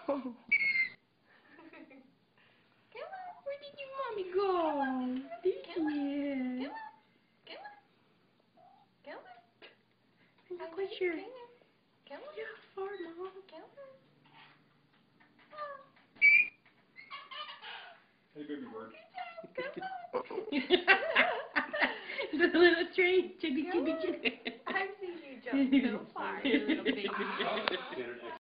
Where did your mommy go? There she is. I'm not quite sure. Yeah, far, Mom. Hey, baby bird. The little train, chitty chitty chitty. I've seen you jump so far, you little baby.